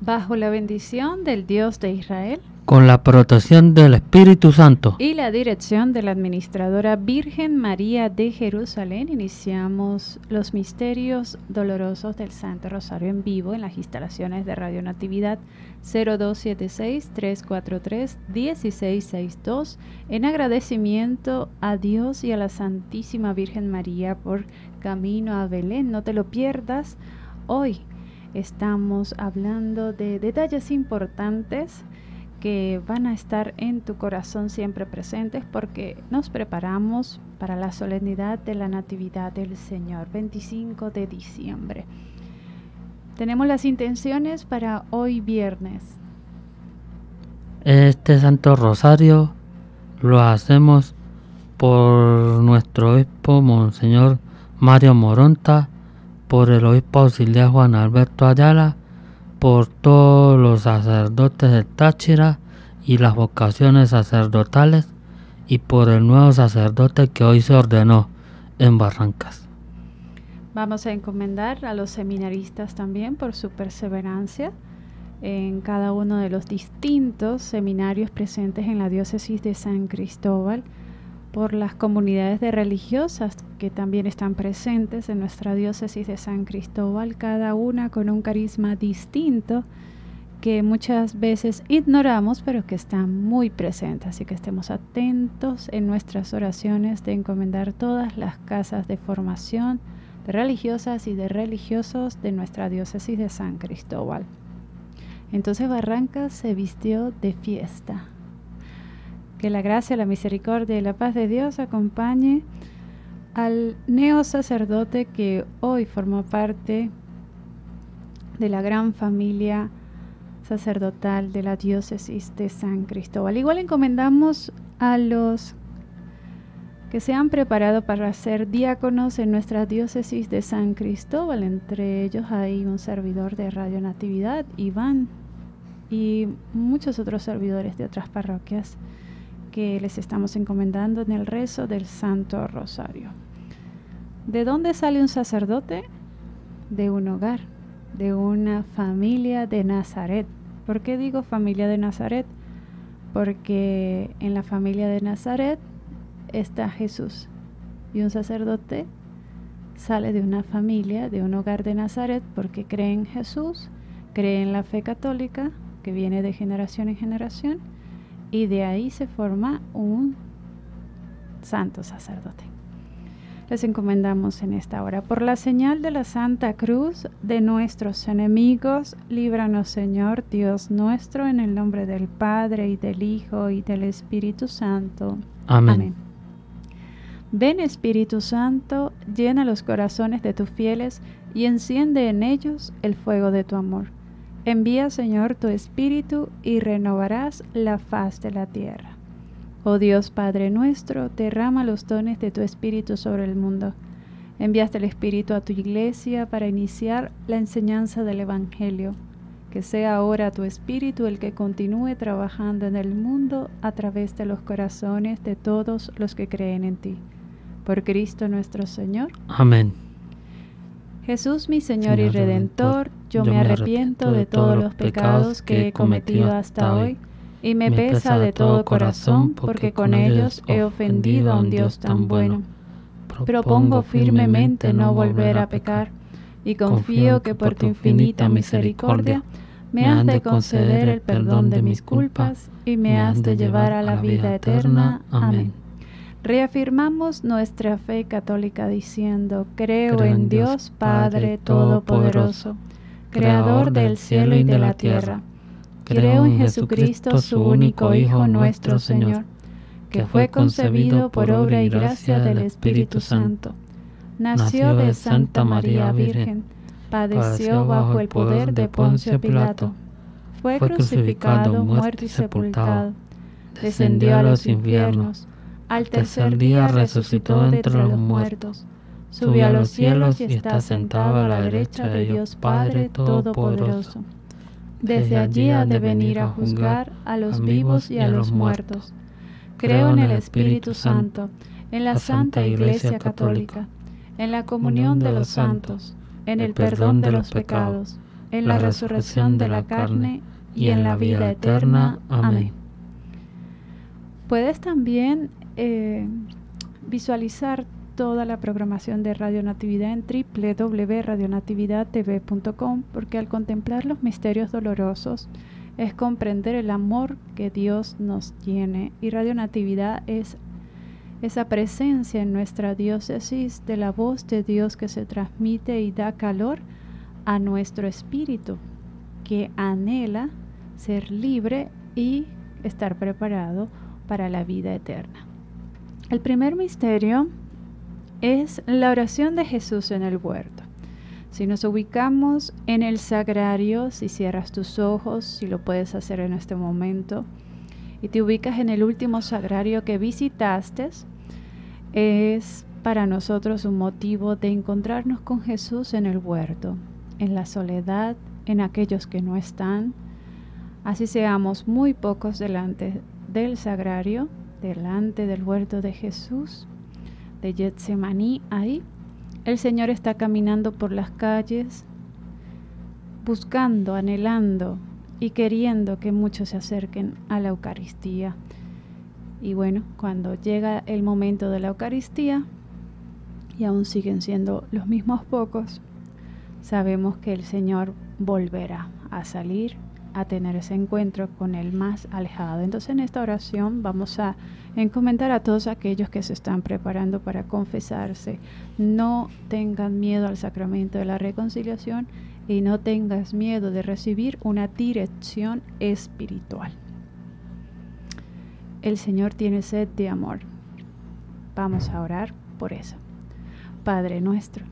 bajo la bendición del Dios de Israel, con la protección del Espíritu Santo y la dirección de la Administradora Virgen María de Jerusalén, iniciamos los misterios dolorosos del Santo Rosario en vivo en las instalaciones de Radio Natividad 0276-343-1662, en agradecimiento a Dios y a la Santísima Virgen María por camino a Belén. No te lo pierdas. Hoy estamos hablando de detalles importantes que van a estar en tu corazón siempre presentes, porque nos preparamos para la solemnidad de la Natividad del Señor, 25 de diciembre. Tenemos las intenciones para hoy viernes. Este Santo Rosario lo hacemos por nuestro obispo Monseñor Mario Moronta, por el obispo auxiliar Juan Alberto Ayala, por todos los sacerdotes del Táchira y las vocaciones sacerdotales, y por el nuevo sacerdote que hoy se ordenó en Barrancas. Vamos a encomendar a los seminaristas también por su perseverancia en cada uno de los distintos seminarios presentes en la diócesis de San Cristóbal, por las comunidades de religiosas que también están presentes en nuestra diócesis de San Cristóbal, cada una con un carisma distinto que muchas veces ignoramos, pero que están muy presentes. Así que estemos atentos en nuestras oraciones de encomendar todas las casas de formación de religiosas y de religiosos de nuestra diócesis de San Cristóbal. Entonces Barrancas se vistió de fiesta. Que la gracia, la misericordia y la paz de Dios acompañe al neo sacerdote que hoy forma parte de la gran familia sacerdotal de la diócesis de San Cristóbal. Igual encomendamos a los que se han preparado para ser diáconos en nuestra diócesis de San Cristóbal. Entre ellos hay un servidor de Radio Natividad, Iván, y muchos otros servidores de otras parroquias que les estamos encomendando en el rezo del Santo Rosario. ¿De dónde sale un sacerdote? De un hogar, de una familia de Nazaret. ¿Por qué digo familia de Nazaret? Porque en la familia de Nazaret está Jesús, y un sacerdote sale de una familia, de un hogar de Nazaret, porque cree en Jesús, cree en la fe católica que viene de generación en generación, y de ahí se forma un santo sacerdote. Les encomendamos en esta hora. Por la señal de la Santa Cruz de nuestros enemigos, líbranos, Señor, Dios nuestro, en el nombre del Padre, y del Hijo, y del Espíritu Santo. Amén. Amén. Ven, Espíritu Santo, llena los corazones de tus fieles, y enciende en ellos el fuego de tu amor. Envía, Señor, tu Espíritu, y renovarás la faz de la tierra. Oh Dios Padre nuestro, derrama los dones de tu Espíritu sobre el mundo. Enviaste el Espíritu a tu Iglesia para iniciar la enseñanza del Evangelio. Que sea ahora tu Espíritu el que continúe trabajando en el mundo a través de los corazones de todos los que creen en ti. Por Cristo nuestro Señor. Amén. Jesús, mi Señor y Redentor, yo me arrepiento de todos los pecados que he cometido hasta hoy, y me pesa de todo corazón, porque con ellos he ofendido a un Dios tan bueno. Propongo firmemente no volver a pecar, y confío que por tu infinita misericordia me has de conceder el perdón de mis culpas y me has de llevar a la vida eterna. Amén. Reafirmamos nuestra fe católica diciendo: creo en Dios Padre Todopoderoso, Creador del cielo y de la tierra. Creo en Jesucristo, su único Hijo, nuestro Señor, que fue concebido por obra y gracia del Espíritu Santo. Nació de Santa María Virgen, padeció bajo el poder de Poncio Pilato, fue crucificado, muerto y sepultado, descendió a los infiernos. Al tercer día resucitó de entre los muertos, subió a los cielos y está sentado a la derecha de Dios Padre Todopoderoso. Desde allí ha de venir a juzgar a los vivos y a los muertos. Creo en el Espíritu Santo, en la Santa Iglesia Católica, en la comunión de los santos, en el perdón de los pecados, en la resurrección de la carne y en la vida eterna. Amén. Puedes también visualizar toda la programación de Radio Natividad en www.radionatividadtv.com, porque al contemplar los misterios dolorosos es comprender el amor que Dios nos tiene, y Radio Natividad es esa presencia en nuestra diócesis de la voz de Dios que se transmite y da calor a nuestro espíritu, que anhela ser libre y estar preparado para la vida eterna. El primer misterio es la oración de Jesús en el huerto. Si nos ubicamos en el sagrario, si cierras tus ojos, si lo puedes hacer en este momento, y te ubicas en el último sagrario que visitaste, es para nosotros un motivo de encontrarnos con Jesús en el huerto, en la soledad, en aquellos que no están. Así seamos muy pocos delante del sagrario, delante del huerto de Jesús, de Getsemaní. Ahí el Señor está caminando por las calles, buscando, anhelando y queriendo que muchos se acerquen a la Eucaristía. Y bueno, cuando llega el momento de la Eucaristía, y aún siguen siendo los mismos pocos, sabemos que el Señor volverá a salir a tener ese encuentro con el más alejado. Entonces, en esta oración vamos a encomendar a todos aquellos que se están preparando para confesarse. No tengan miedo al sacramento de la reconciliación y no tengas miedo de recibir una dirección espiritual. El Señor tiene sed de amor. Vamos a orar por eso. Padre nuestro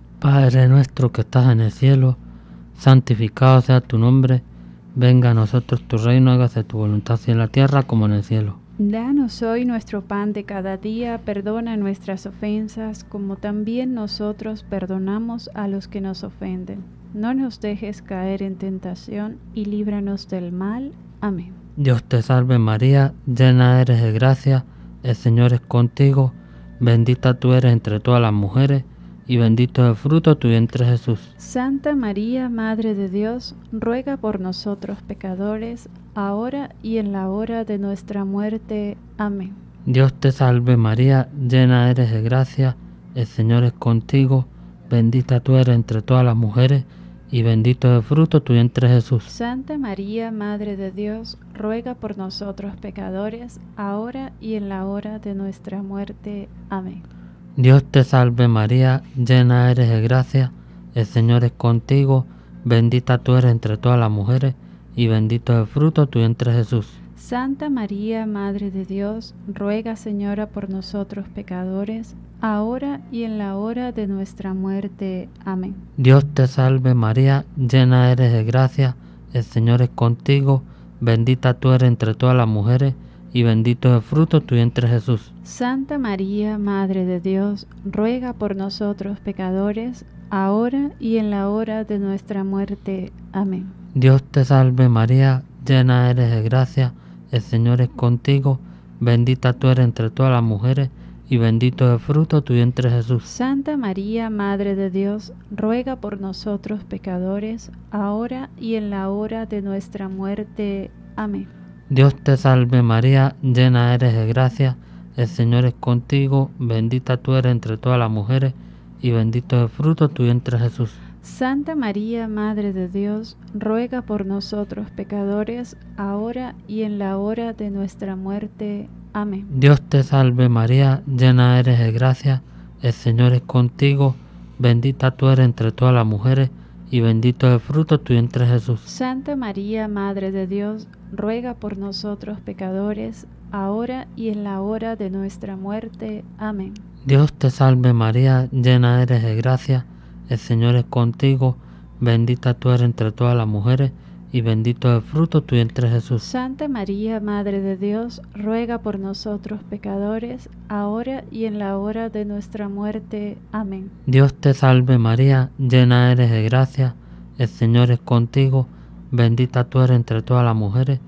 que estás en el cielo, santificado sea tu nombre. Venga a nosotros tu reino, hágase tu voluntad así en la tierra como en el cielo. Danos hoy nuestro pan de cada día, perdona nuestras ofensas, como también nosotros perdonamos a los que nos ofenden. No nos dejes caer en tentación y líbranos del mal. Amén. Dios te salve María, llena eres de gracia, el Señor es contigo, bendita tú eres entre todas las mujeres, y bendito es el fruto de tu vientre Jesús. Santa María, Madre de Dios, ruega por nosotros pecadores, ahora y en la hora de nuestra muerte. Amén. Dios te salve María, llena eres de gracia, el Señor es contigo, bendita tú eres entre todas las mujeres, y bendito es el fruto de tu vientre Jesús. Santa María, Madre de Dios, ruega por nosotros pecadores, ahora y en la hora de nuestra muerte. Amén. Dios te salve María, llena eres de gracia, el Señor es contigo, bendita tú eres entre todas las mujeres, y bendito es el fruto de tu vientre Jesús. Santa María, Madre de Dios, ruega Señora por nosotros pecadores, ahora y en la hora de nuestra muerte. Amén. Dios te salve María, llena eres de gracia, el Señor es contigo, bendita tú eres entre todas las mujeres, y bendito es el fruto de tu vientre Jesús. Santa María, Madre de Dios, ruega por nosotros pecadores, ahora y en la hora de nuestra muerte. Amén. Dios te salve María, llena eres de gracia, el Señor es contigo, bendita tú eres entre todas las mujeres, y bendito es el fruto de tu vientre Jesús. Santa María, Madre de Dios, ruega por nosotros pecadores, ahora y en la hora de nuestra muerte. Amén. Dios te salve María, llena eres de gracia, el Señor es contigo, bendita tú eres entre todas las mujeres, y bendito es el fruto de tu vientre Jesús. Santa María, Madre de Dios, ruega por nosotros pecadores, ahora y en la hora de nuestra muerte. Amén. Dios te salve María, llena eres de gracia, el Señor es contigo, bendita tú eres entre todas las mujeres, y bendito es el fruto de tu vientre Jesús. Santa María, Madre de Dios, ruega por nosotros pecadores, ahora y en la hora de nuestra muerte. Amén. Dios te salve María, llena eres de gracia, el Señor es contigo, bendita tú eres entre todas las mujeres, y bendito es el fruto de tu vientre Jesús. Santa María, Madre de Dios, ruega por nosotros pecadores, ahora y en la hora de nuestra muerte. Amén. Dios te salve María, llena eres de gracia, el Señor es contigo, bendita tú eres entre todas las mujeres,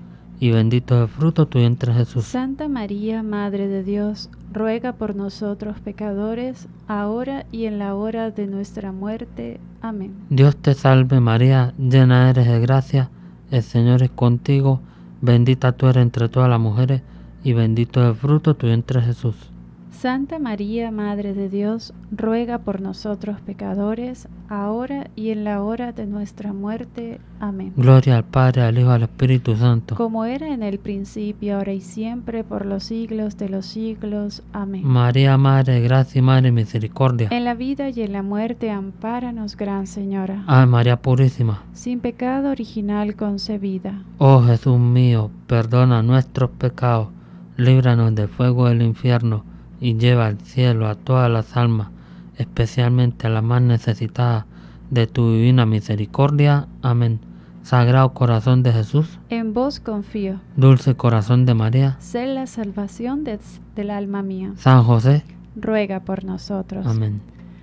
y bendito es el fruto de tu vientre Jesús. Santa María, Madre de Dios, ruega por nosotros pecadores, ahora y en la hora de nuestra muerte. Amén. Dios te salve María, llena eres de gracia, el Señor es contigo, bendita tú eres entre todas las mujeres, y bendito es el fruto de tu vientre Jesús. Santa María, Madre de Dios, ruega por nosotros pecadores, ahora y en la hora de nuestra muerte. Amén. Gloria al Padre, al Hijo y al Espíritu Santo. Como era en el principio, ahora y siempre, por los siglos de los siglos. Amén. María, Madre de gracia y Madre de misericordia. En la vida y en la muerte, ampáranos, Gran Señora. Ave María Purísima. Sin pecado original concebida. Oh Jesús mío, perdona nuestros pecados, líbranos del fuego del infierno, y lleva al cielo a todas las almas, especialmente a las más necesitadas de tu divina misericordia. Amén. Sagrado corazón de Jesús, En vos confío. dulce corazón de María, Sé la salvación del alma mía. San José. Ruega por nosotros. Amén.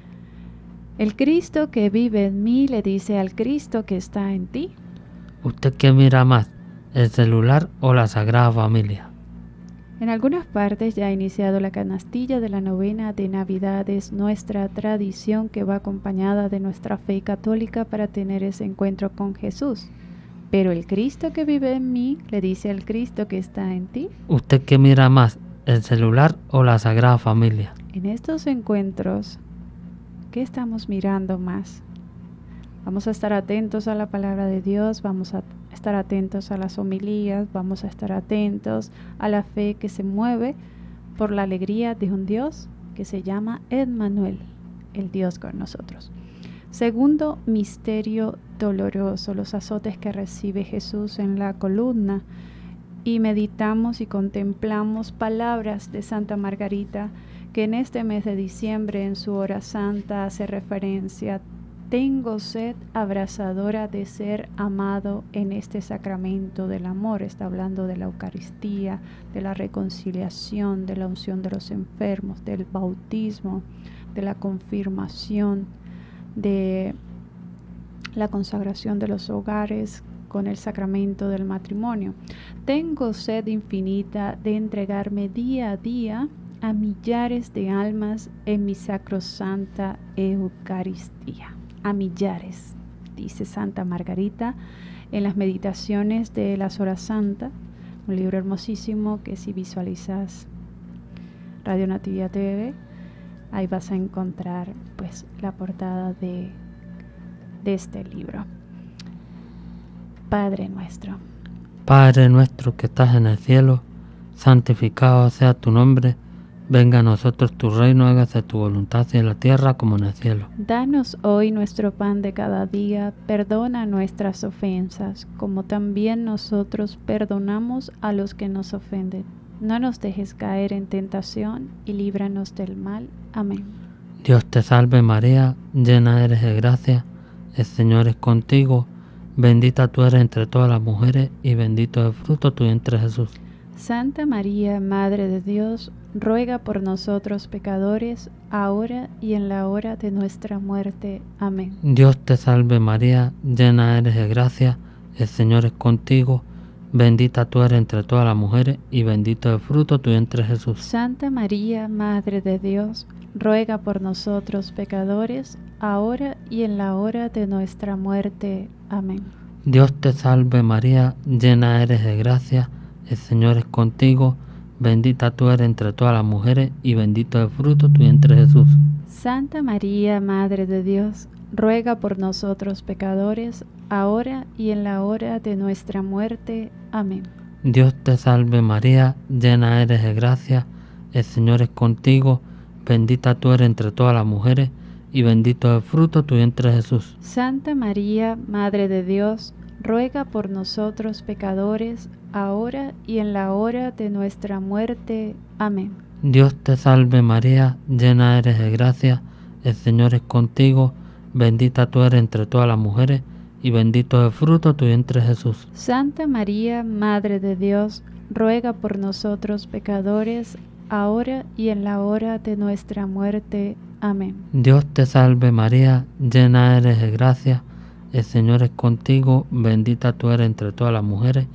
El Cristo que vive en mí le dice al Cristo que está en ti. ¿Usted qué mira más, el celular o la Sagrada Familia? En algunas partes ya ha iniciado la canastilla de la novena de Navidad. Es nuestra tradición que va acompañada de nuestra fe católica para tener ese encuentro con Jesús. Pero el Cristo que vive en mí le dice al Cristo que está en ti. ¿Usted qué mira más, el celular o la Sagrada Familia? En estos encuentros, ¿qué estamos mirando más? Vamos a estar atentos a la palabra de Dios, vamos a estar atentos a las homilías, vamos a estar atentos a la fe que se mueve por la alegría de un Dios que se llama Emmanuel, el Dios con nosotros. Segundo misterio doloroso, los azotes que recibe Jesús en la columna. Y meditamos y contemplamos palabras de Santa Margarita, que en este mes de diciembre en su hora santa hace referencia: tengo sed abrasadora de ser amado en este sacramento del amor. Está hablando de la Eucaristía, de la reconciliación, de la unción de los enfermos, del bautismo, de la confirmación, de la consagración de los hogares con el sacramento del matrimonio. Tengo sed infinita de entregarme día a día a millares de almas en mi sacrosanta Eucaristía. A millares, dice Santa Margarita en las meditaciones de las horas santas, un libro hermosísimo que si visualizas Radio Natividad TV, ahí vas a encontrar pues la portada de este libro. Padre nuestro. Padre nuestro que estás en el cielo, santificado sea tu nombre. Venga a nosotros tu reino, hágase tu voluntad en la tierra como en el cielo. Danos hoy nuestro pan de cada día, perdona nuestras ofensas, como también nosotros perdonamos a los que nos ofenden. No nos dejes caer en tentación y líbranos del mal. Amén. Dios te salve María, llena eres de gracia, el Señor es contigo, bendita tú eres entre todas las mujeres y bendito es el fruto de tu vientre Jesús. Santa María, Madre de Dios, ruega por nosotros pecadores, ahora y en la hora de nuestra muerte. Amén. Dios te salve María, llena eres de gracia, el Señor es contigo, bendita tú eres entre todas las mujeres y bendito es el fruto de tu vientre Jesús. Santa María, Madre de Dios, ruega por nosotros pecadores, ahora y en la hora de nuestra muerte. Amén. Dios te salve María, llena eres de gracia, el Señor es contigo, bendita tú eres entre todas las mujeres y bendito es el fruto de tu vientre Jesús. Santa María, Madre de Dios, ruega por nosotros pecadores, ahora y en la hora de nuestra muerte. Amén. Dios te salve María, llena eres de gracia, el Señor es contigo, bendita tú eres entre todas las mujeres y bendito es el fruto de tu vientre Jesús. Santa María, Madre de Dios, ruega por nosotros pecadores, ahora y en la hora de nuestra muerte. Amén. Dios te salve María, llena eres de gracia, el Señor es contigo, bendita tú eres entre todas las mujeres y bendito es el fruto de tu vientre Jesús. Santa María, Madre de Dios, ruega por nosotros pecadores, ahora y en la hora de nuestra muerte. Amén. Dios te salve María, llena eres de gracia, el Señor es contigo, bendita tú eres entre todas las mujeres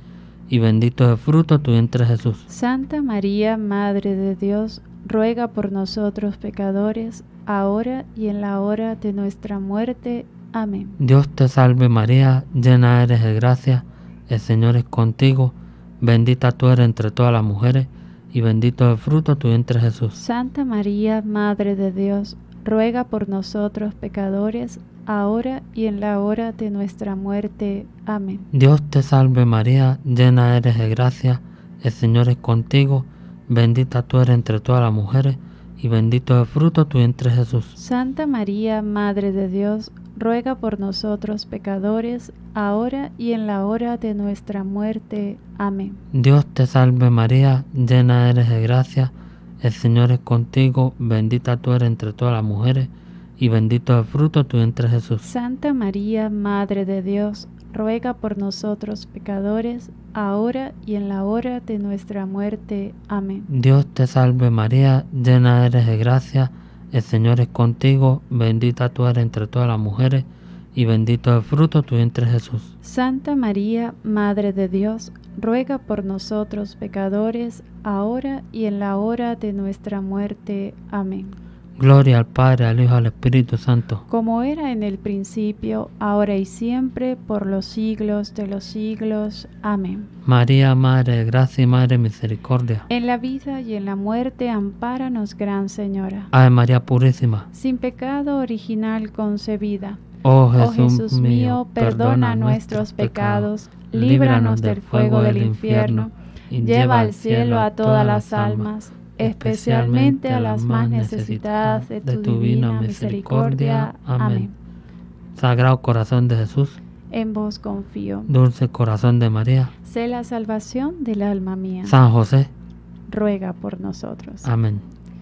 y bendito es el fruto de tu vientre Jesús. Santa María, Madre de Dios, ruega por nosotros pecadores, ahora y en la hora de nuestra muerte. Amén. Dios te salve María, llena eres de gracia, el Señor es contigo, bendita tú eres entre todas las mujeres, y bendito es el fruto de tu vientre Jesús. Santa María, Madre de Dios, ruega por nosotros pecadores, ahora y en la hora de nuestra muerte. Amén. Dios te salve María, llena eres de gracia, el Señor es contigo, bendita tú eres entre todas las mujeres, y bendito es el fruto de tu vientre Jesús. Santa María, Madre de Dios, ruega por nosotros pecadores, ahora y en la hora de nuestra muerte. Amén. Dios te salve María, llena eres de gracia, el Señor es contigo, bendita tú eres entre todas las mujeres, y bendito es el fruto de tu vientre Jesús. Santa María, Madre de Dios, ruega por nosotros pecadores, ahora y en la hora de nuestra muerte. Amén. Dios te salve María, llena eres de gracia, el Señor es contigo, bendita tú eres entre todas las mujeres, y bendito es el fruto de tu vientre Jesús. Santa María, Madre de Dios, ruega por nosotros pecadores, ahora y en la hora de nuestra muerte. Amén. Gloria al Padre, al Hijo y al Espíritu Santo. Como era en el principio, ahora y siempre, por los siglos de los siglos. Amén. María, Madre de gracia y Madre de misericordia. En la vida y en la muerte, ampáranos, Gran Señora. Ave María Purísima. Sin pecado original concebida. Oh Jesús mío, perdona nuestros pecados, líbranos del fuego del infierno, y lleva al cielo a todas las almas, especialmente a las más necesitadas de tu divina misericordia. Amén. Sagrado Corazón de Jesús, En vos confío. Dulce Corazón de María, Sé la salvación del alma mía. San José, Ruega por nosotros. amén.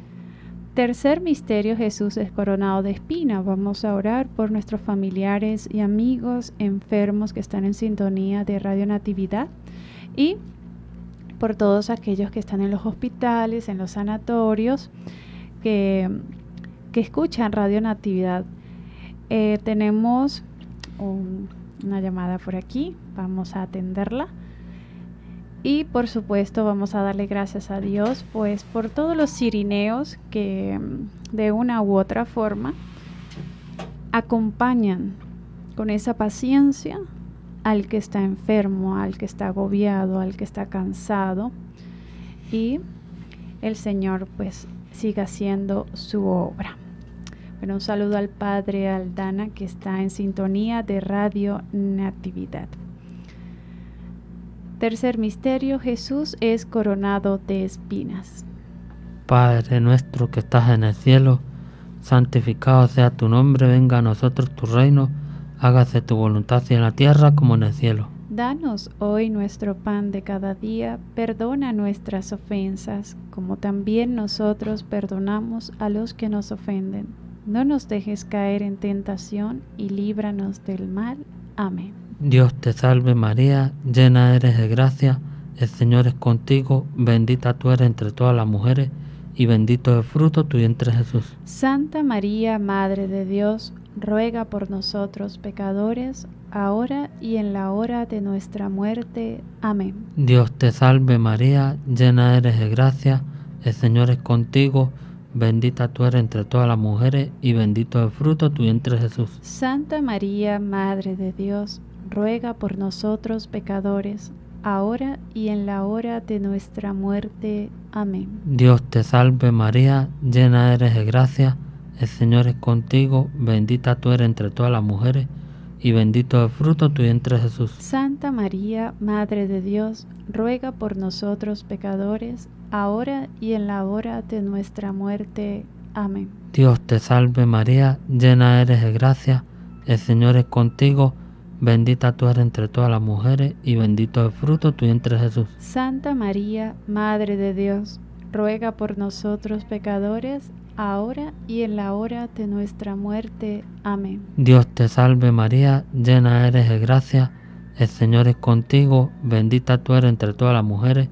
Tercer misterio, Jesús es coronado de espina. Vamos a orar por nuestros familiares y amigos enfermos que están en sintonía de Radio Natividad y por todos aquellos que están en los hospitales, en los sanatorios, que escuchan Radio Natividad. Tenemos una llamada por aquí, vamos a atenderla. Y por supuesto vamos a darle gracias a Dios pues por todos los cirineos que de una u otra forma acompañan con esa paciencia al que está enfermo, al que está agobiado, al que está cansado, y el Señor pues siga haciendo su obra. Bueno, un saludo al Padre Aldana que está en sintonía de Radio Natividad. Tercer misterio, Jesús es coronado de espinas. Padre nuestro que estás en el cielo, santificado sea tu nombre, venga a nosotros tu reino, hágase tu voluntad en la tierra como en el cielo. Danos hoy nuestro pan de cada día, perdona nuestras ofensas, como también nosotros perdonamos a los que nos ofenden. No nos dejes caer en tentación y líbranos del mal. Amén. Dios te salve María, llena eres de gracia, el Señor es contigo, bendita tú eres entre todas las mujeres, y bendito es el fruto de tu vientre Jesús. Santa María, Madre de Dios, ruega por nosotros pecadores, ahora y en la hora de nuestra muerte. Amén. Dios te salve María, llena eres de gracia, el Señor es contigo, bendita tú eres entre todas las mujeres, y bendito es el fruto de tu vientre Jesús. Santa María, Madre de Dios, ruega por nosotros pecadores, ahora y en la hora de nuestra muerte. Amén. Dios te salve María, llena eres de gracia, el Señor es contigo, bendita tú eres entre todas las mujeres, y bendito es el fruto de tu vientre Jesús. Santa María, Madre de Dios, ruega por nosotros pecadores, ahora y en la hora de nuestra muerte. Amén. Dios te salve María, llena eres de gracia, el Señor es contigo, bendita tú eres entre todas las mujeres, y bendito es el fruto de tu vientre Jesús. Santa María, Madre de Dios, ruega por nosotros pecadores, ahora y en la hora de nuestra muerte. Amén. Dios te salve María, llena eres de gracia, el Señor es contigo, bendita tú eres entre todas las mujeres,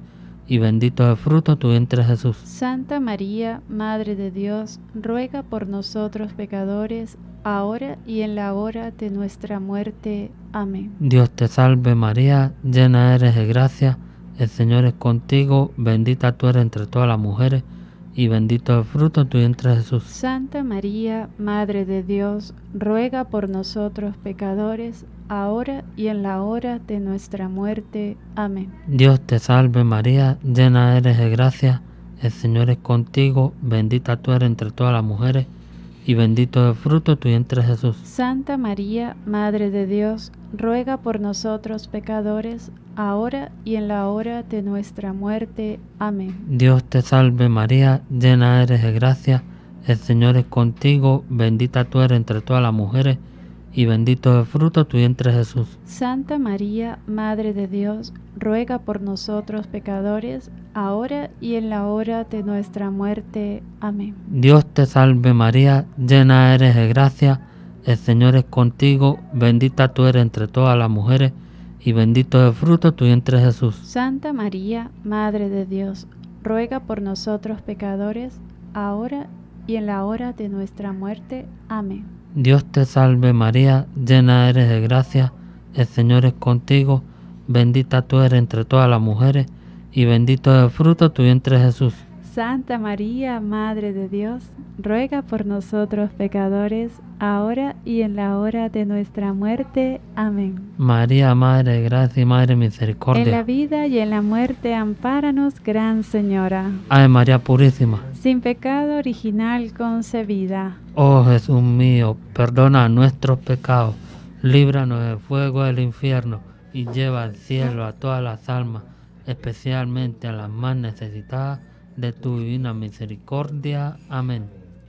y bendito es el fruto de tu vientre Jesús. Santa María, Madre de Dios, ruega por nosotros pecadores, ahora y en la hora de nuestra muerte. Amén. Dios te salve María, llena eres de gracia, el Señor es contigo, bendita tú eres entre todas las mujeres, y bendito es el fruto de tu vientre Jesús. Santa María, Madre de Dios, ruega por nosotros pecadores, ahora y en la hora de nuestra muerte. Amén. Dios te salve María, llena eres de gracia, el Señor es contigo, bendita tú eres entre todas las mujeres, y bendito es el fruto de tu vientre Jesús. Santa María, Madre de Dios, ruega por nosotros pecadores, ahora y en la hora de nuestra muerte. Amén. Dios te salve María, llena eres de gracia, el Señor es contigo, bendita tú eres entre todas las mujeres, y bendito es el fruto de tu vientre Jesús. Santa María, Madre de Dios, ruega por nosotros pecadores, ahora y en la hora de nuestra muerte. Amén. Dios te salve María, llena eres de gracia, el Señor es contigo, bendita tú eres entre todas las mujeres, y bendito es el fruto de tu vientre Jesús. Santa María, Madre de Dios, ruega por nosotros pecadores, ahora y en la hora de nuestra muerte. Amén. Dios te salve María, llena eres de gracia, el Señor es contigo, bendita tú eres entre todas las mujeres, y bendito es el fruto de tu vientre Jesús. Santa María, Madre de Dios, ruega por nosotros pecadores, ahora y en la hora de nuestra muerte. Amén. María, Madre de gracia y Madre de misericordia. En la vida y en la muerte, ampáranos, Gran Señora. Ave María Purísima. Sin pecado original concebida. Oh Jesús mío, perdona nuestros pecados, líbranos del fuego del infierno, y lleva al cielo a todas las almas, especialmente a las más necesitadas de tu divina misericordia. Amén.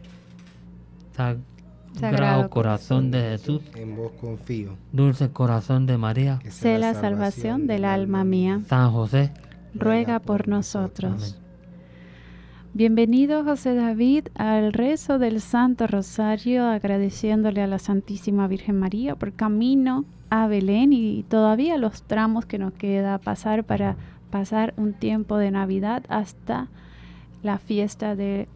Sagrado corazón de Jesús, en vos confío. Dulce corazón de María, Que Sé la salvación del alma mía. San José, Ruega por nosotros. Amén. Bienvenido José David al rezo del Santo Rosario, agradeciéndole a la Santísima Virgen María por camino a Belén y todavía los tramos que nos queda pasar para pasar un tiempo de Navidad hasta la fiesta del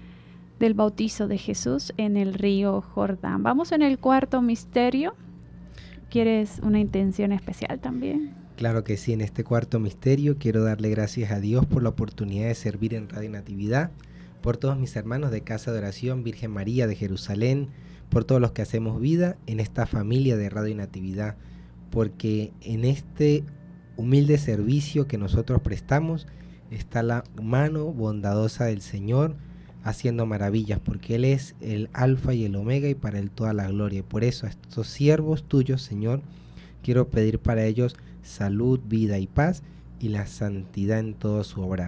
bautizo de Jesús en el río Jordán. Vamos en el cuarto misterio. ¿Quieres una intención especial también? Claro que sí, en este cuarto misterio quiero darle gracias a Dios por la oportunidad de servir en Radio Natividad, por todos mis hermanos de Casa de Oración Virgen María de Jerusalén, por todos los que hacemos vida en esta familia de Radio Natividad, porque en este humilde servicio que nosotros prestamos está la mano bondadosa del Señor haciendo maravillas, porque Él es el alfa y el omega y para Él toda la gloria. Y por eso a estos siervos tuyos, Señor, quiero pedir para ellos salud, vida y paz y la santidad en todo su obrar.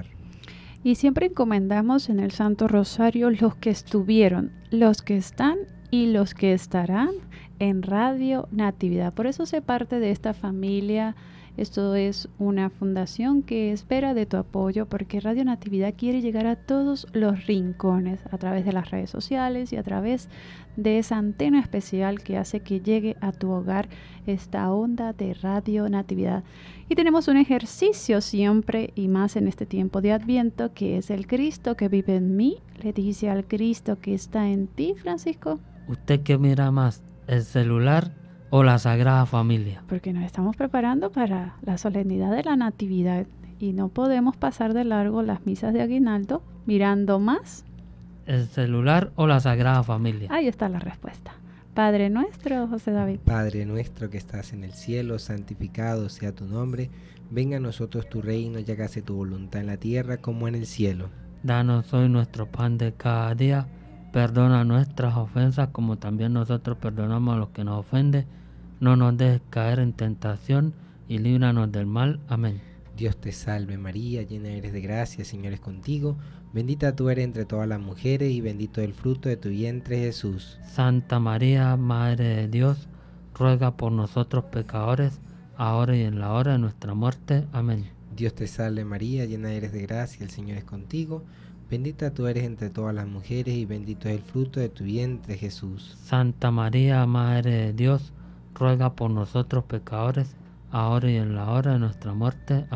Y siempre encomendamos en el Santo Rosario los que estuvieron, los que están y los que estarán en Radio Natividad. Por eso sé parte de esta familia. Esto es una fundación que espera de tu apoyo porque Radio Natividad quiere llegar a todos los rincones a través de las redes sociales y a través de esa antena especial que hace que llegue a tu hogar esta onda de Radio Natividad. Y tenemos un ejercicio siempre y más en este tiempo de Adviento, que es el Cristo que vive en mí. Le dice al Cristo que está en ti, Francisco. ¿Usted qué mira más, el celular o la Sagrada Familia? Porque nos estamos preparando para la solemnidad de la Natividad y no podemos pasar de largo las misas de aguinaldo mirando más. ¿El celular o la Sagrada Familia? Ahí está la respuesta. Padre nuestro, José David. Padre nuestro que estás en el cielo, santificado sea tu nombre. Venga a nosotros tu reino y hágase tu voluntad en la tierra como en el cielo. Danos hoy nuestro pan de cada día. Perdona nuestras ofensas como también nosotros perdonamos a los que nos ofenden. No nos dejes caer en tentación y líbranos del mal. Amén. Dios te salve María, llena eres de gracia, el Señor es contigo. Bendita tú eres entre todas las mujeres y bendito es el fruto de tu vientre Jesús. Santa María, Madre de Dios, ruega por nosotros pecadores, ahora y en la hora de nuestra muerte. Amén. Dios te salve María, llena eres de gracia, el Señor es contigo. Bendita tú eres entre todas las mujeres y bendito es el fruto de tu vientre Jesús. Santa María, Madre de Dios, ruega por nosotros pecadores, ahora y en la hora de nuestra muerte. Amén.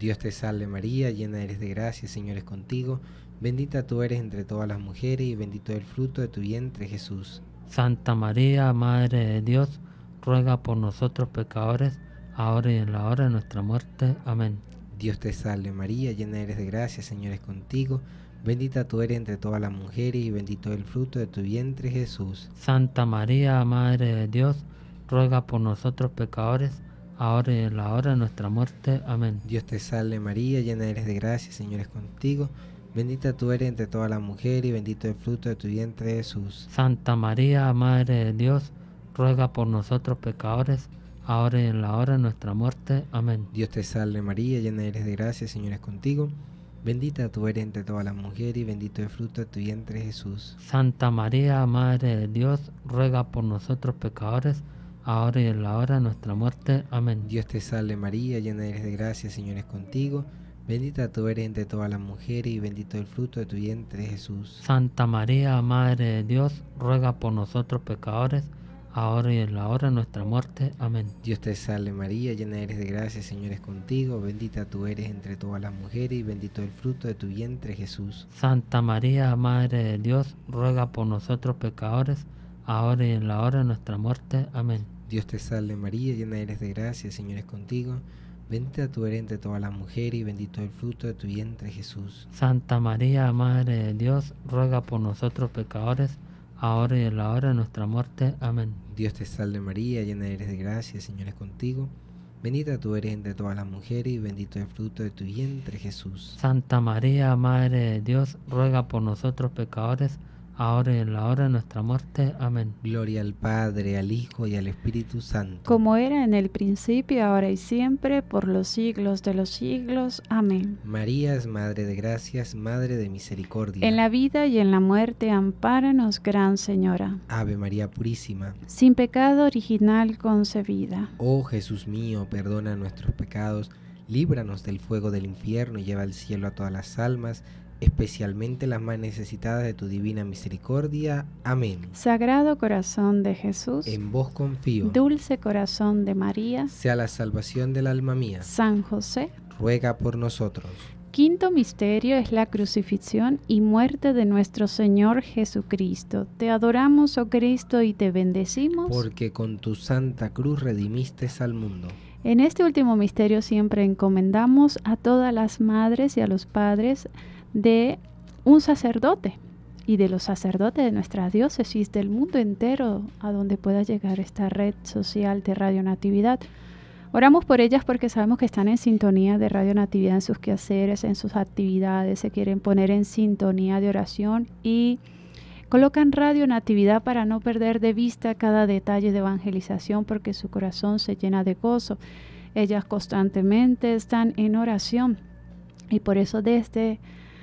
Dios te salve María, llena eres de gracia, el Señor es contigo. Bendita tú eres entre todas las mujeres y bendito es el fruto de tu vientre, Jesús. Santa María, Madre de Dios, ruega por nosotros pecadores, ahora y en la hora de nuestra muerte. Amén. Dios te salve María, llena eres de gracia, el Señor es contigo. Bendita tú eres entre todas las mujeres y bendito es el fruto de tu vientre, Jesús. Santa María, Madre de Dios, ruega por nosotros pecadores, ahora y en la hora de nuestra muerte. Amén. Dios te salve María, llena eres de gracia, el Señor es contigo. Bendita tú eres entre todas las mujeres y bendito es el fruto de tu vientre, Jesús. Santa María, Madre de Dios, ruega por nosotros pecadores, ahora y en la hora de nuestra muerte. Amén. Dios te salve María, llena eres de gracia, el Señor es contigo. Bendita tú eres entre todas las mujeres y bendito es el fruto de tu vientre, Jesús. Santa María, Madre de Dios, ruega por nosotros pecadores, ahora y en la hora de nuestra muerte. Amén. Dios te salve María, llena eres de gracia, el Señor es contigo. Bendita tú eres entre todas las mujeres y bendito es el fruto de tu vientre, Jesús. Santa María, Madre de Dios, ruega por nosotros pecadores, ahora y en la hora de nuestra muerte. Amén. Dios te salve María, llena eres de gracia, el Señor es contigo. Bendita tú eres entre todas las mujeres y bendito es el fruto de tu vientre, Jesús. Santa María, Madre de Dios, ruega por nosotros pecadores, ahora y en la hora de nuestra muerte. Amén. Dios te salve María, llena eres de gracia, el Señor es contigo. Bendita tú eres entre todas las mujeres y bendito es el fruto de tu vientre, Jesús. Santa María, Madre de Dios, ruega por nosotros pecadores, ahora y en la hora de nuestra muerte. Amén. Dios te salve María, llena eres de gracia, el Señor es contigo. Bendita tú eres entre todas las mujeres y bendito es el fruto de tu vientre, Jesús. Santa María, Madre de Dios, ruega por nosotros pecadores, ahora y en la hora de nuestra muerte. Amén. Gloria al Padre, al Hijo y al Espíritu Santo. Como era en el principio, ahora y siempre, por los siglos de los siglos. Amén. María es Madre de gracias, Madre de misericordia. En la vida y en la muerte, ampáranos, Gran Señora. Ave María Purísima. Sin pecado original concebida. Oh Jesús mío, perdona nuestros pecados, líbranos del fuego del infierno y lleva al cielo a todas las almas, especialmente las más necesitadas de tu divina misericordia. Amén. Sagrado corazón de Jesús, En vos confío. dulce corazón de María, Sea la salvación del alma mía. San José. Ruega por nosotros. Quinto misterio es la crucifixión y muerte de nuestro Señor Jesucristo. Te adoramos, oh Cristo, y te bendecimos. Porque con tu santa cruz redimiste al mundo. En este último misterio siempre encomendamos a todas las madres y a los padres de un sacerdote y de los sacerdotes de nuestra diócesis, del mundo entero, a donde pueda llegar esta red social de Radio Natividad. Oramos por ellas porque sabemos que están en sintonía de Radio Natividad en sus quehaceres, en sus actividades, se quieren poner en sintonía de oración y colocan Radio Natividad para no perder de vista cada detalle de evangelización porque su corazón se llena de gozo. Ellas constantemente están en oración y por eso desde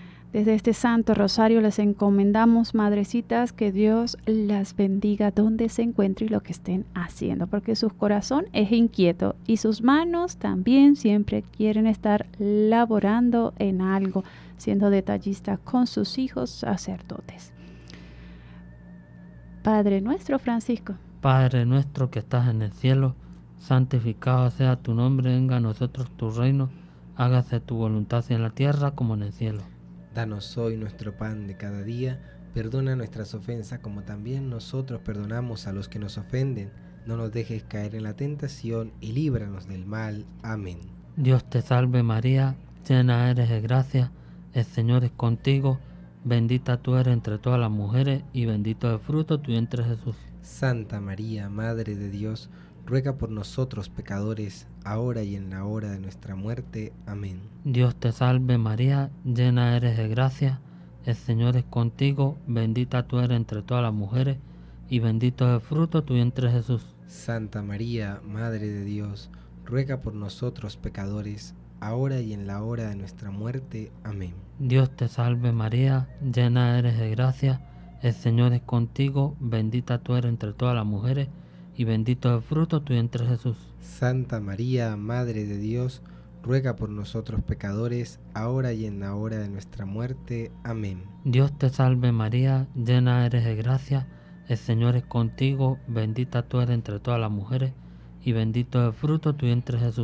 este Santo Rosario les encomendamos, madrecitas, que Dios las bendiga donde se encuentren y lo que estén haciendo, porque su corazón es inquieto y sus manos también siempre quieren estar laborando en algo, siendo detallistas con sus hijos sacerdotes. Padre nuestro, Francisco. Padre nuestro que estás en el cielo, santificado sea tu nombre, venga a nosotros tu reino, hágase tu voluntad en la tierra como en el cielo. Danos hoy nuestro pan de cada día, perdona nuestras ofensas como también nosotros perdonamos a los que nos ofenden. No nos dejes caer en la tentación y líbranos del mal. Amén. Dios te salve María, llena eres de gracia, el Señor es contigo, bendita tú eres entre todas las mujeres y bendito es el fruto de tu vientre Jesús. Santa María, Madre de Dios, ruega por nosotros pecadores, ahora y en la hora de nuestra muerte. Amén. Dios te salve María, llena eres de gracia, el Señor es contigo, bendita tú eres entre todas las mujeres, y bendito es el fruto de tu vientre Jesús. Santa María, Madre de Dios, ruega por nosotros pecadores, ahora y en la hora de nuestra muerte. Amén. Dios te salve María, llena eres de gracia, el Señor es contigo, bendita tú eres entre todas las mujeres, y bendito es el fruto de tu vientre Jesús. Santa María, Madre de Dios, ruega por nosotros pecadores, ahora y en la hora de nuestra muerte. Amén. Dios te salve María, llena eres de gracia, el Señor es contigo, bendita tú eres entre todas las mujeres, y bendito es el fruto de tu vientre Jesús.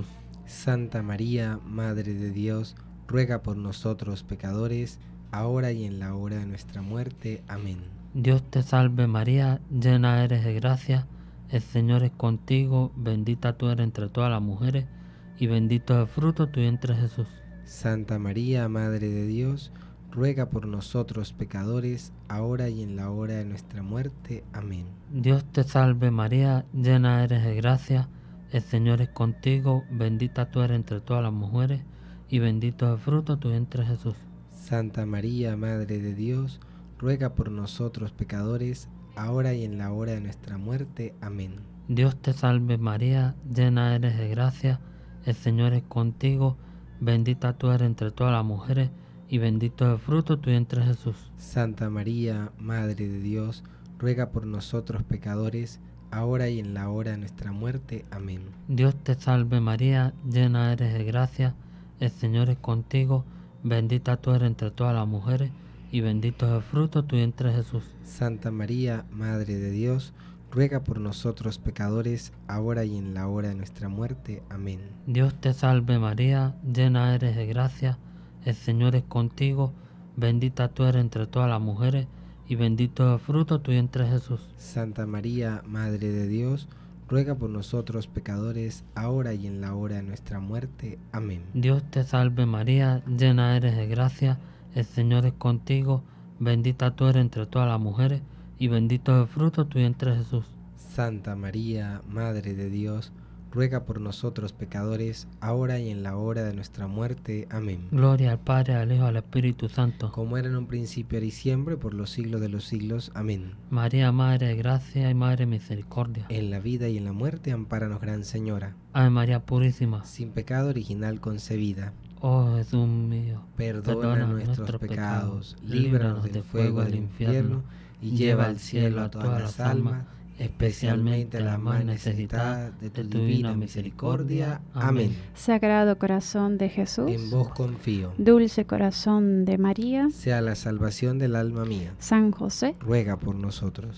Santa María, Madre de Dios, ruega por nosotros pecadores, ahora y en la hora de nuestra muerte. Amén. Dios te salve María, llena eres de gracia, el Señor es contigo, bendita tú eres entre todas las mujeres, y bendito es el fruto de tu vientre Jesús. Santa María, Madre de Dios, ruega por nosotros pecadores, ahora y en la hora de nuestra muerte. Amén. Dios te salve María, llena eres de gracia, el Señor es contigo, bendita tú eres entre todas las mujeres, y bendito es el fruto de tu vientre Jesús. Santa María, Madre de Dios, ruega por nosotros pecadores, ahora y en la hora de nuestra muerte. Amén. Dios te salve María, llena eres de gracia, el Señor es contigo, bendita tú eres entre todas las mujeres, y bendito es el fruto de tu vientre Jesús. Santa María, Madre de Dios, ruega por nosotros pecadores, ahora y en la hora de nuestra muerte. Amén. Dios te salve María, llena eres de gracia, el Señor es contigo, bendita tú eres entre todas las mujeres, y bendito es el fruto de tu vientre Jesús. Santa María, Madre de Dios, ruega por nosotros pecadores, ahora y en la hora de nuestra muerte. Amén. Dios te salve María, llena eres de gracia, el Señor es contigo, bendita tú eres entre todas las mujeres, y bendito es el fruto de tu vientre Jesús. Santa María, Madre de Dios, ruega por nosotros pecadores, ahora y en la hora de nuestra muerte. Amén. Dios te salve María, llena eres de gracia, el Señor es contigo, bendita tú eres entre todas las mujeres, y bendito es el fruto de tu vientre Jesús. Santa María, Madre de Dios, ruega por nosotros pecadores, ahora y en la hora de nuestra muerte. Amén. Gloria al Padre, al Hijo, al Espíritu Santo. Como era en un principio, ahora y siempre, por los siglos de los siglos. Amén. María, Madre de gracia y Madre de misericordia. En la vida y en la muerte, ampáranos, Gran Señora. Ave María Purísima. Sin pecado original concebida. Oh Jesús mío, Perdona nuestros pecados, líbranos del fuego del infierno, y lleva al cielo a todas las almas, especialmente a las más necesitadas de tu divina misericordia. Amén. Sagrado corazón de Jesús, En vos confío. dulce corazón de María, Sea la salvación del alma mía. San José. Ruega por nosotros.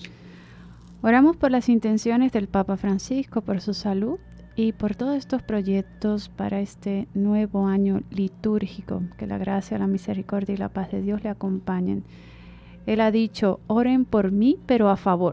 Oramos por las intenciones del Papa Francisco, por su salud y por todos estos proyectos para este nuevo año litúrgico. Que la gracia, la misericordia y la paz de Dios le acompañen. Él ha dicho, oren por mí, pero a favor.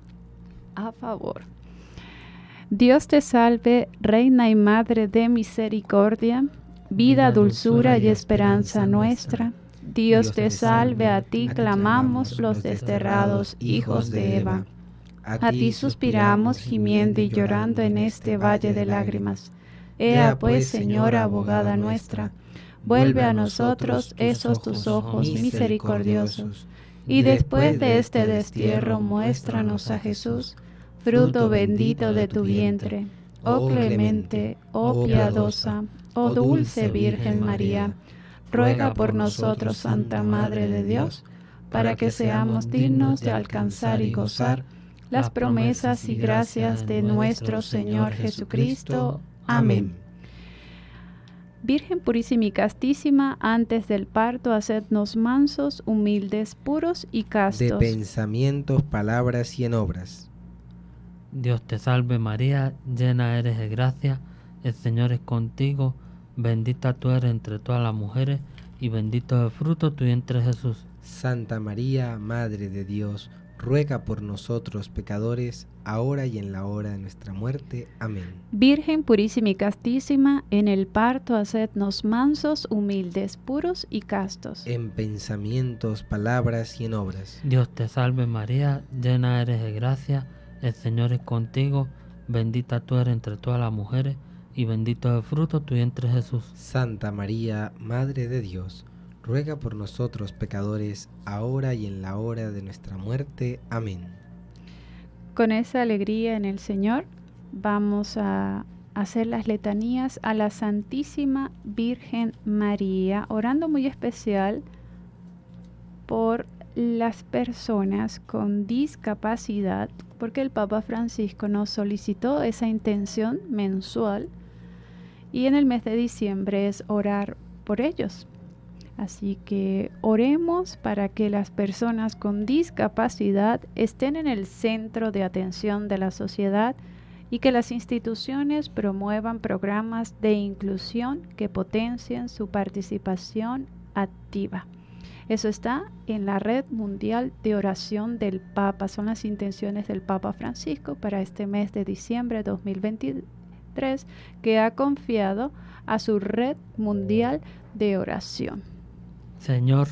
A favor. Dios te salve, Reina y Madre de misericordia, vida, dulzura y esperanza nuestra. Dios te salve, a ti clamamos los desterrados hijos de Eva. A ti suspiramos, gimiendo y llorando en este valle de lágrimas. Ea pues, Señora, abogada nuestra, vuelve a nosotros esos tus ojos misericordiosos, y después de este destierro muéstranos a Jesús, fruto bendito de tu vientre. Oh clemente, oh piadosa, oh dulce Virgen María, ruega por nosotros, Santa Madre de Dios, para que seamos dignos de alcanzar y gozar las promesas y gracias de nuestro Señor Jesucristo. Amén. Virgen purísima y castísima, antes del parto, hacednos mansos, humildes, puros y castos. De pensamientos, palabras y en obras. Dios te salve María, llena eres de gracia, el Señor es contigo, bendita tú eres entre todas las mujeres, y bendito es el fruto de tu vientre Jesús. Santa María, Madre de Dios, ruega por nosotros pecadores, ahora y en la hora de nuestra muerte. Amén. Virgen purísima y castísima, en el parto hacednos mansos, humildes, puros y castos. En pensamientos, palabras y en obras. Dios te salve María, llena eres de gracia, el Señor es contigo, bendita tú eres entre todas las mujeres, y bendito es el fruto de tu vientre Jesús. Santa María, Madre de Dios, ruega por nosotros pecadores, ahora y en la hora de nuestra muerte. Amén. Con esa alegría en el Señor, vamos a hacer las letanías a la Santísima Virgen María, orando muy especial por las personas con discapacidad, porque el Papa Francisco nos solicitó esa intención mensual y en el mes de diciembre es orar por ellos. Así que oremos para que las personas con discapacidad estén en el centro de atención de la sociedad y que las instituciones promuevan programas de inclusión que potencien su participación activa. Eso está en la Red Mundial de Oración del Papa. Son las intenciones del Papa Francisco para este mes de diciembre de 2023, que ha confiado a su Red Mundial de Oración. Señor,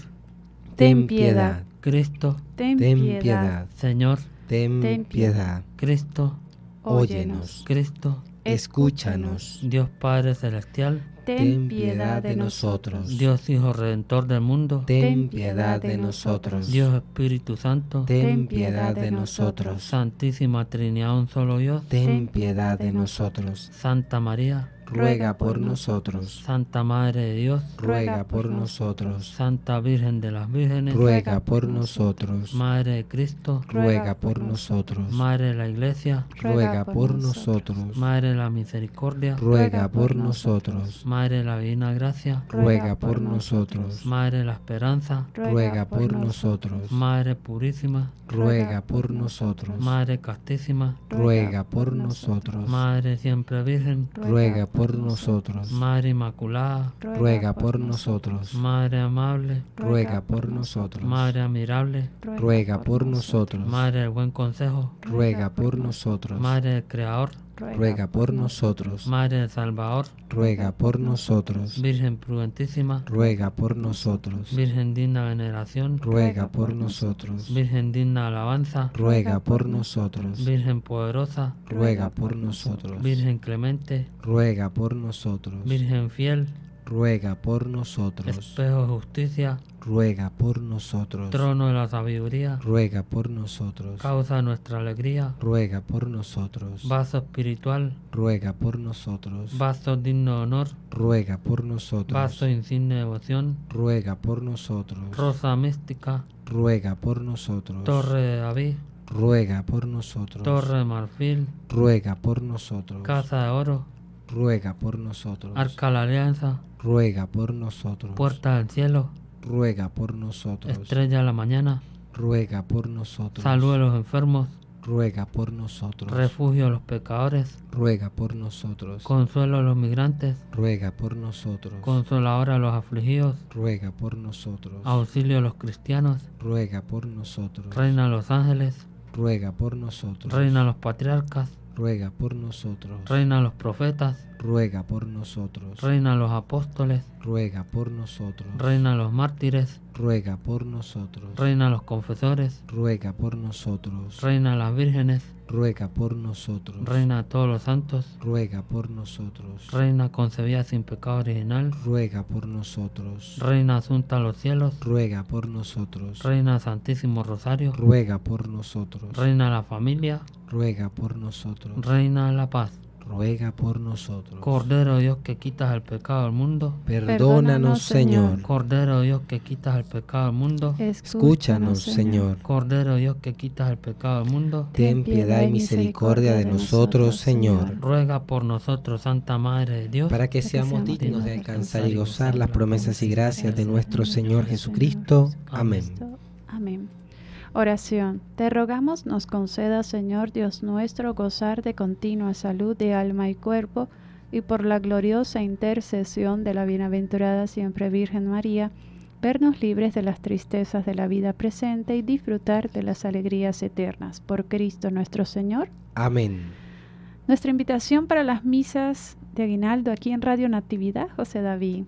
ten piedad. Cristo, ten piedad. Señor, ten piedad. Cristo, Óyenos. Cristo, Escúchanos. Dios Padre Celestial, ten piedad de nosotros. Dios Hijo Redentor del mundo, ten piedad de nosotros. Dios Espíritu Santo, ten piedad de nosotros. Santísima Trinidad, un solo Dios, ten piedad de nosotros. Santa María, ruega por nosotros. Santa Madre de Dios, ruega por nosotros. Santa Virgen de las Vírgenes, ruega por nosotros. Madre de Cristo, ruega por nosotros. Madre de la Iglesia, ruega por nosotros. Madre de la Misericordia, ruega por nosotros. Madre de la Divina Gracia, ruega por nosotros. Madre de la Esperanza, ruega por nosotros. Madre Purísima, ruega por nosotros. Madre Castísima, ruega por nosotros. Madre Siempre Virgen, ruega por nosotros. Madre Inmaculada, ruega por nosotros. Madre Amable, ruega por nosotros. Madre Admirable, ruega por nosotros. Madre del Buen Consejo, ruega por nosotros. Madre del Creador, ruega por nosotros. Madre del Salvador, ruega por nosotros. Virgen Prudentísima, ruega por nosotros. Virgen digna de veneración, ruega por nosotros. Virgen digna de alabanza, ruega por nosotros. Virgen poderosa, ruega por nosotros. Virgen clemente, ruega por nosotros. Virgen fiel, ruega por nosotros. Espejo de justicia, ruega por nosotros. Trono de la sabiduría, ruega por nosotros. Causa de nuestra alegría, ruega por nosotros. Vaso espiritual, ruega por nosotros. Vaso digno de honor, ruega por nosotros. Vaso insigne de devoción, ruega por nosotros. Rosa mística, ruega por nosotros. Torre de David, ruega por nosotros. Torre de marfil, ruega por nosotros. Casa de oro, ruega por nosotros. Arca de la Alianza, ruega por nosotros. Puerta del cielo, ruega por nosotros. Estrella de la mañana, ruega por nosotros. Salud de los enfermos, ruega por nosotros. Refugio de los pecadores, ruega por nosotros. Consuelo de los migrantes, ruega por nosotros. Consoladora de los afligidos, ruega por nosotros. Auxilio de los cristianos, ruega por nosotros. Reina de los ángeles, ruega por nosotros. Reina de los patriarcas, ruega por nosotros. Reina de los profetas, ruega por nosotros. Reina de los apóstoles, ruega por nosotros. Reina de los mártires, ruega por nosotros. Reina de los confesores, ruega por nosotros. Reina de las vírgenes, ruega por nosotros. Reina de todos los santos, ruega por nosotros. Reina concebida sin pecado original, ruega por nosotros. Reina asunta a los cielos, ruega por nosotros. Reina del Santísimo Rosario, ruega por nosotros. Reina de la familia, ruega por nosotros. Reina de la paz, ruega por nosotros. Cordero de Dios que quitas el pecado del mundo, perdónanos, Señor. Cordero de Dios que quitas el pecado del mundo, escúchanos, Señor. Cordero de Dios que quitas el pecado del mundo, ten piedad y misericordia de nosotros, Señor. Ruega por nosotros, Santa Madre de Dios, para que seamos dignos de alcanzar y gozar las promesas y gracias de nuestro Señor Jesucristo. Amén. Amén. Oración. Te rogamos nos conceda, Señor Dios nuestro, gozar de continua salud de alma y cuerpo, y por la gloriosa intercesión de la bienaventurada siempre Virgen María, vernos libres de las tristezas de la vida presente y disfrutar de las alegrías eternas. Por Cristo nuestro Señor. Amén. Nuestra invitación para las misas de aguinaldo aquí en Radio Natividad, José David.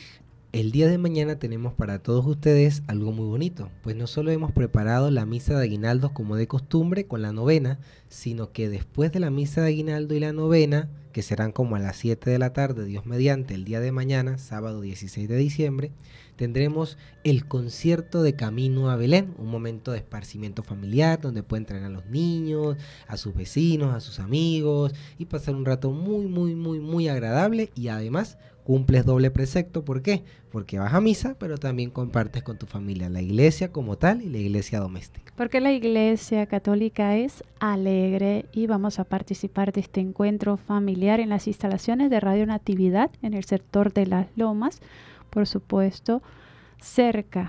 El día de mañana tenemos para todos ustedes algo muy bonito, pues no solo hemos preparado la misa de aguinaldos como de costumbre con la novena, sino que después de la misa de aguinaldo y la novena, que serán como a las 7 de la tarde, Dios mediante, el día de mañana, sábado 16 de diciembre, tendremos el concierto de Camino a Belén, un momento de esparcimiento familiar donde pueden traer a los niños, a sus vecinos, a sus amigos y pasar un rato muy agradable, y además cumples doble precepto. ¿Por qué? Porque vas a misa, pero también compartes con tu familia la iglesia como tal y la iglesia doméstica. Porque la iglesia católica es alegre y vamos a participar de este encuentro familiar en las instalaciones de Radio Natividad en el sector de Las Lomas, por supuesto, cerca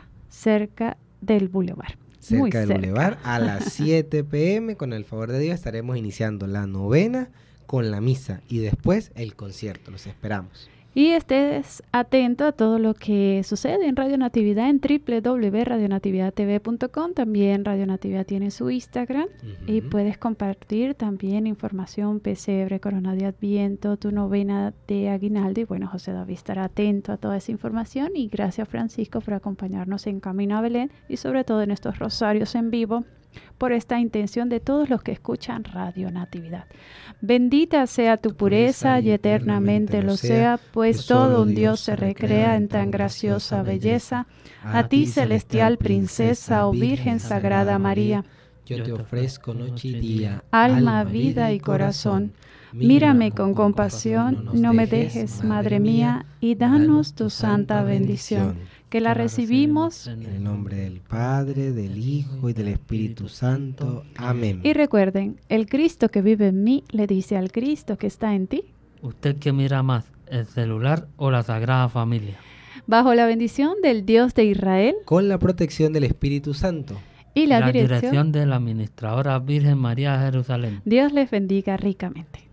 del Boulevard. Cerca del Boulevard, a las 7 p.m, con el favor de Dios, estaremos iniciando la novena con la misa y después el concierto. Los esperamos. Y estés atento a todo lo que sucede en Radio Natividad en www.radionatividadtv.com. También Radio Natividad tiene su Instagram y puedes compartir también información, pesebre, corona de Adviento, tu novena de Aguinaldo. Y bueno, José David estará atento a toda esa información. Y gracias, Francisco, por acompañarnos en Camino a Belén y sobre todo en estos rosarios en vivo, por esta intención de todos los que escuchan Radio Natividad. Bendita sea tu pureza y eternamente lo sea, pues todo un Dios se recrea en tan graciosa belleza. A ti, celestial princesa, oh Virgen Sagrada María, yo te ofrezco noche y día, alma, vida y corazón. Mírame con compasión, no me dejes, Madre mía, y danos tu santa bendición, que la recibimos en el nombre del Padre, del Hijo y del Espíritu Santo. Amén. Y recuerden, el Cristo que vive en mí le dice al Cristo que está en ti: ¿usted qué mira más, el celular o la Sagrada Familia? Bajo la bendición del Dios de Israel, con la protección del Espíritu Santo y la dirección de la Administradora Virgen María de Jerusalén. Dios les bendiga ricamente.